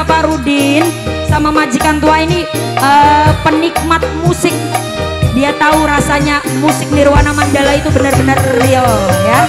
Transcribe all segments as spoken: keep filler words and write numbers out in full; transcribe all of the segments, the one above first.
Bapak Rudin sama majikan tua ini uh, penikmat musik. Dia tahu rasanya musik Nirwana Mandala itu benar-benar real ya.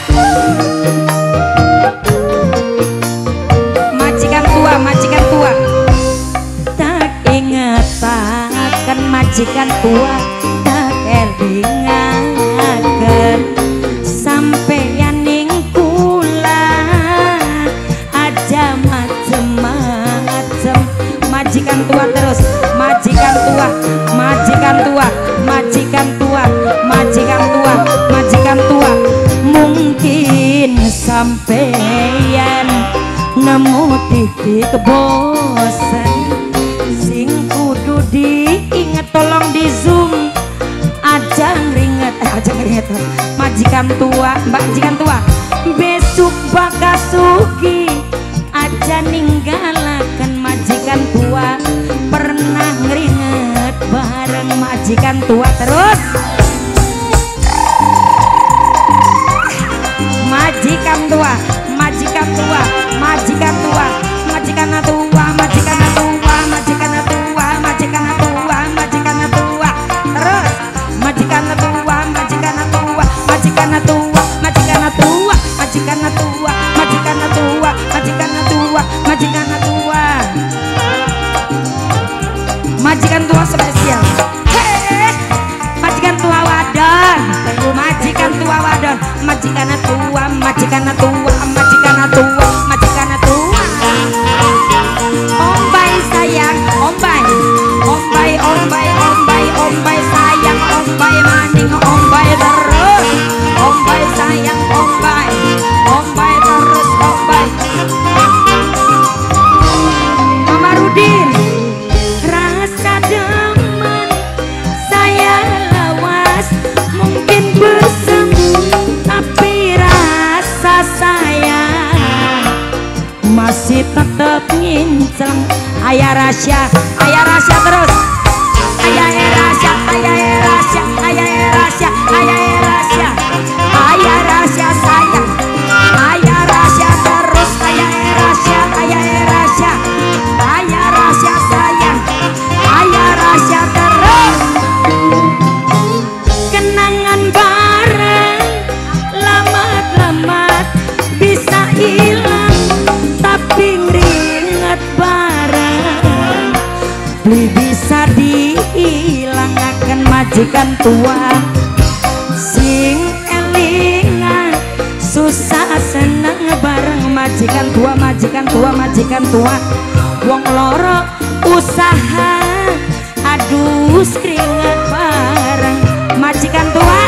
Majikan tua, majikan tua. Tak ingat akan majikan tua, tak elingaken sampeyan ning kula aja macem-macem. Majikan tua terus, majikan tua, majikan tua, majikan tua, majikan tua, majikan tua. Mungkin sampeyan nemu titik bosan sing kudu diinget, tolong di zoom aja ngeringet, eh, aja ngeringet. Majikan tua, majikan tua, besok bakal sugi aja ninggalakan majikan tua. Pernah ngeringet bareng majikan tua terus. Majikan tua, majikan tua, majikan tua, majikan tua, majikan tua, majikan tua, majikan tua, majikan tua, terus majikan tua, majikan tua, majikan tua, majikan tua, majikan tua, majikan tua, majikan tua, majikan tua, majikan tua spesial. Hei, majikan tua wadon, majikan tua wadon, majikan tua, majikan tua, majikan tua, majikan tua. Ombay sayang, ombay, ombay, ombay, ombay, ombay sayang, ombay maning, ombay terus, ombay sayang, ombay, ombay terus, ombay. Mama Rudin, rasa demen saya lawas mungkin bersemu, tapi rasa sayang masih tetap nginceng. Ayah Rasya, ayah Rasya terus, ayah Rasya, ayah Rasya, ayah Rasya, ayah Rasya, ayah Rasya sayang, ayah Rasya terus, ayah Rasya, ayah Rasya, ayah Rasya sayang, ayah Rasya terus. Kenangan bareng lamat-lamat bisa hilang, tapi ngeringet bareng beli bisa dihilangkan. Majikan tua sing elingan susah seneng bareng. Majikan tua, majikan tua, majikan tua. Wong loro usaha aduh keringet bareng. Majikan tua,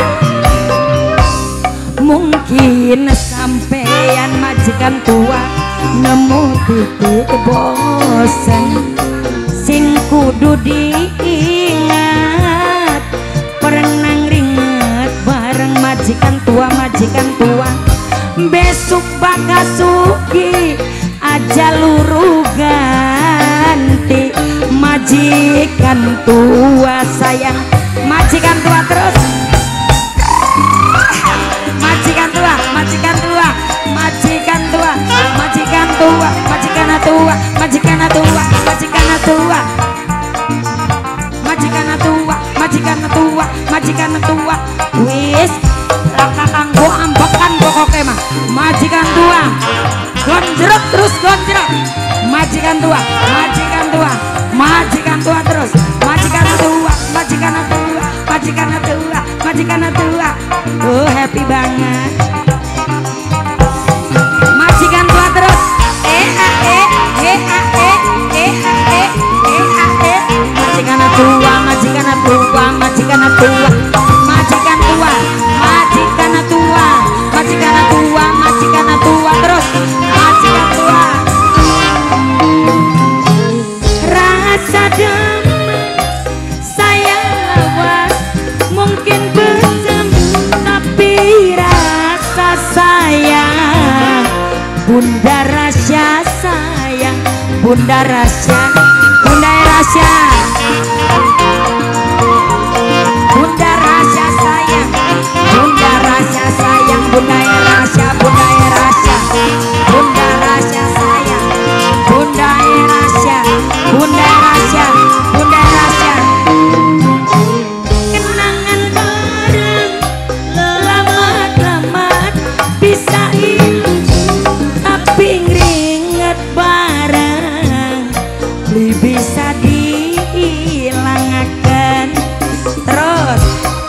mungkin sampeyan majikan tua nemu titik bosen sing kudu diingat. Pernah ngeringet bareng majikan tua, majikan tua. Besok bakal sugi aja luru ganti. Majikan tua sayang, majikan tua terus. Majikan tua, majikan tua, majikan tua, majikan tua, majikan tua, majikan tua, majikan tua, majikan tua, majikan tua, majikan tua. Wis langkah kanggo ambekan pokoke mah. Majikan tua, gonjrot terus gonjrot. Majikan tua, majikan tua, majikan tua terus. Majikan tua, majikan tua, majikan tua, majikan tua. Oh happy banget. Majikan tua terus. Eh ah eh, eh ah eh, eh ah eh, eh ah eh. Majikan tua, majikan tua, majikan tua, majikan tua, majikan tua, majikan tua, majikan tua terus. Majikan tua. Rasa demen saya lawas mungkin bersemu, tapi rasa sayang Bunda Rasya sayang, Bunda Rasya, Bunda Rasya, Bunda Rasya sayang, Bunda Rasya sayang, Bunda Rasya, Bunda Rasya, Bunda Rasya sayang, Bunda Rasya.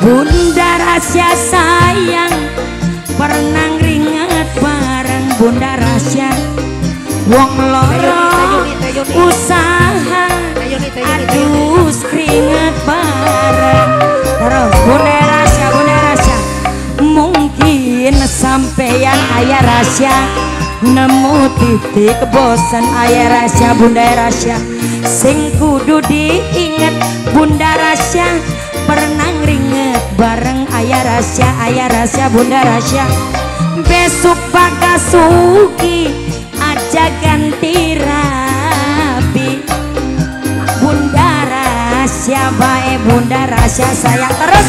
Bunda rahasia sayang pernah ringet bareng Bunda rahasia wong loro usaha adus keringet bareng terus Bunda rahasia Bunda rahasia mungkin sampeyan ayah rahasia nemu titik bosan ayah rahasia Bunda rahasia sing kudu diinget Bunda rahasia pernah ringet bareng ayah rahasia ayah rahasia Bunda rahasia besok bakal suki aja ganti rapi Bunda rahasia bae Bunda rahasia sayang terus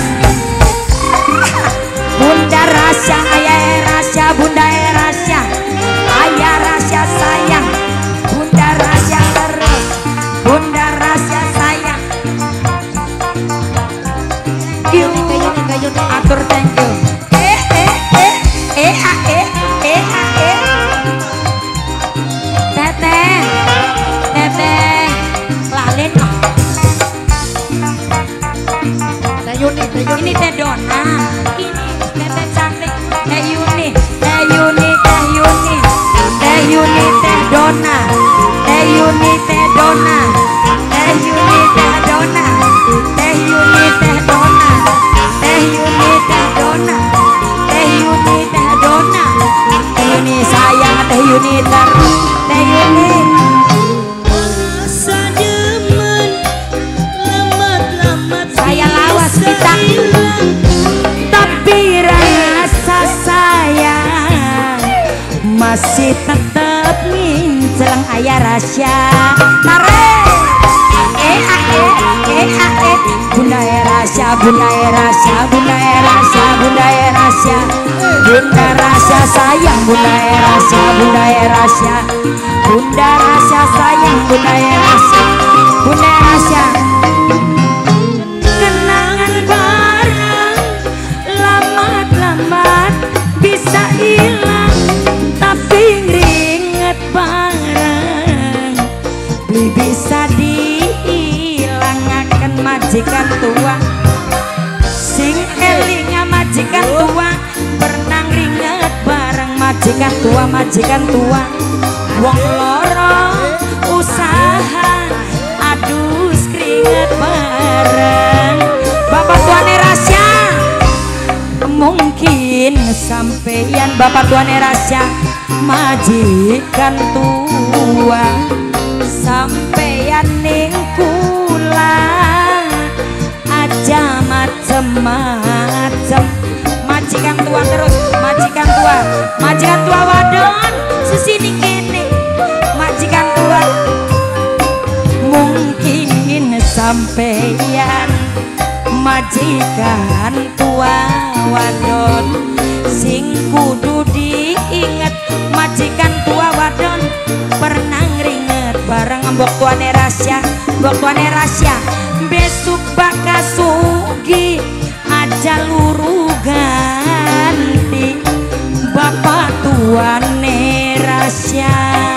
Bunda rahasia ayah rahasia Bunda rahasia ayah rahasia sayang Bunda rahasia terus Bunda rahasia sayang you atur thank you eh eh eh eh ah, eh eh ah, eh teteh teteh lalin teh Yuni teh Yuni ini teh Dona ini teteh cantik teh Yuni teh Yuni teh Yuni teh Yuni teh Dona teh Yuni teh Dona teh Yuni teh Dona teh Yuni teh Dona teh Yuni teh Dona teh Yuni teh Dona teh Yuni sayang teh Yuni terus teh Yuni saya lawas kita tapi rasa sayang masih tetap ngincelang ayah rahasia tarik eh ah eh eh ah eh Bunda rahasia Bunda rahasia Bunda rahasia Bunda rahasia Bunda rahasia sayang Bunda rahasia Bunda rahasia Bunda rahasia sayang Bunda rahasia Bunda rahasia kenangan bareng lamat-lamat bisa hilang tapi ngeringet bareng beli bisa dihilangakan majikan tua sing elinga majikan tua pernah ringet bareng majikan tua majikan tua wong loro usaha adus keringet bareng Bapak Tuane rahasia mungkin sampeyan Bapak Tuane rahasia majikan tua sampeyan ning kula aja macem-macem majikan tua terus majikan tua majikan tua wadon sesini kene majikan tua mungkin sampeyan majikan tua wadon sing kudu diinget majikan tua wadon pernah ringet bareng mbok tuane rahasia mbok tuane rahasia besok bakal sugi aja luru ganti Bapak tuane rahasia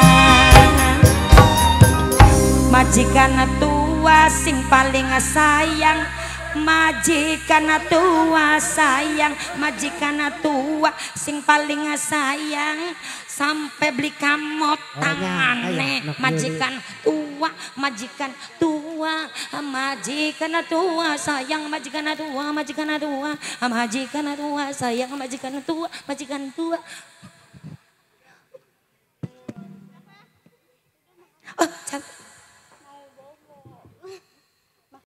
majikan tua sing paling sayang majikan tua sayang majikan tua sing paling sayang sampai beli kamot tangane majikan tua majikan tua majikan tua sayang majikan tua majikan tua majikan tua sayang majikan tua majikan tua